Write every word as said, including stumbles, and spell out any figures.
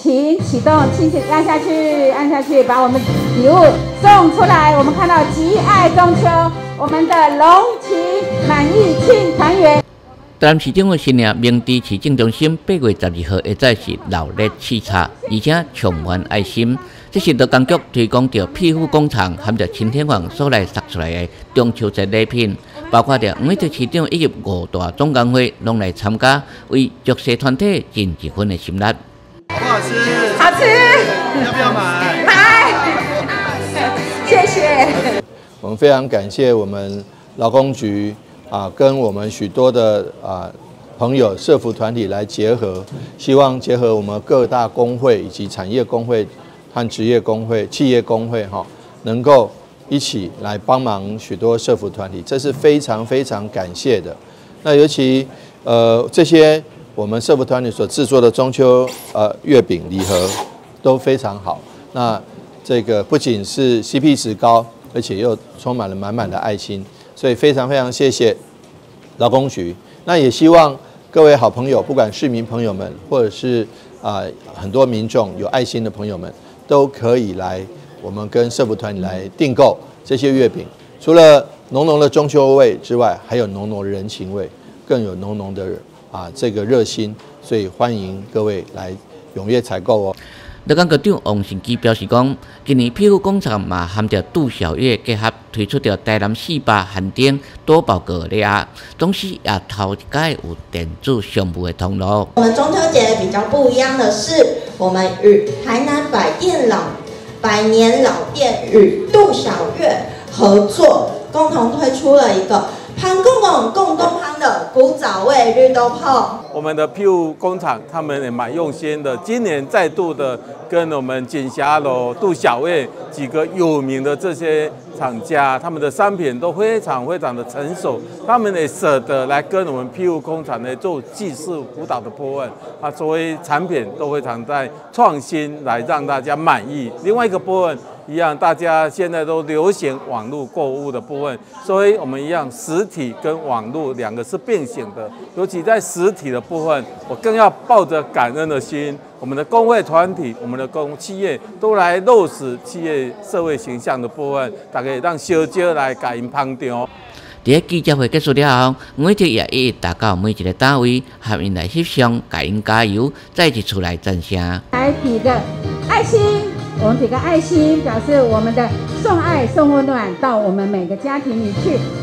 请启动，请按下去，按下去，把我们礼物送出来。我们看到极爱中秋，我们的龙旗满意庆团圆。 台南市政府新娘明知市政中心八月十二号会再是热烈视察，而且充满爱心。这是到当局推广着皮肤工厂含着青天皇所来杀出来的中秋节礼品，包括着每个市长以及五大总工会拢来参加，为弱势团体尽一份的心力。 好不好吃？ 好吃。 要不要买？ 买。谢谢。 我们非常感谢我们劳工局啊，跟我们许多的啊朋友社福团体来结合，希望结合我们各大工会以及产业工会和职业工会、企业工会哈，能够一起来帮忙许多社福团体，这是非常非常感谢的。那尤其呃这些我们社福团体所制作的中秋呃月饼礼盒都非常好。那这个不仅是 C P 值高，而且又充满了满满的爱心，所以非常非常谢谢劳工局。那也希望各位好朋友，不管市民朋友们，或者是啊、呃、很多民众有爱心的朋友们，都可以来我们跟社福团体来订购这些月饼。除了浓浓的中秋味之外，还有浓浓的人情味，更有浓浓的啊这个热心，所以欢迎各位来踊跃采购哦。 乐港局长王成基表示讲，今年皮肤工厂嘛含着杜小月结合推出着台南四百限定多宝格礼盒，同时也头一届有电子商务的通路。 我们中秋节比较不一样的是，我们与台南百店老百年老店与杜小月合作，共同推出了一个潘公公共东夯的古早味绿豆椪。 我们的庇护工厂，他们也蛮用心的，今年再度的跟我们锦霞楼、杜小月几个有名的这些厂家，他们的商品都非常非常的成熟，他们也舍得来跟我们庇护工厂呢做技术辅导的部分，啊，所以产品都非常在创新，来让大家满意。另外一个部分一样，大家现在都流行网络购物的部分，所以我们一样实体跟网络两个是并行的，尤其在实体的部分，我更要抱着感恩的心，我们的工会团体、我们的公企业都来落实企业社会形象的部分，大家让小姐来甲因捧场。 在记者会结束了后，媒体也一一打到每一个单位，和因来翕相，甲因加油，再一出来赞声。 来比个爱心，我们比个爱心，表示我们的送爱、送温暖到我们每个家庭里去。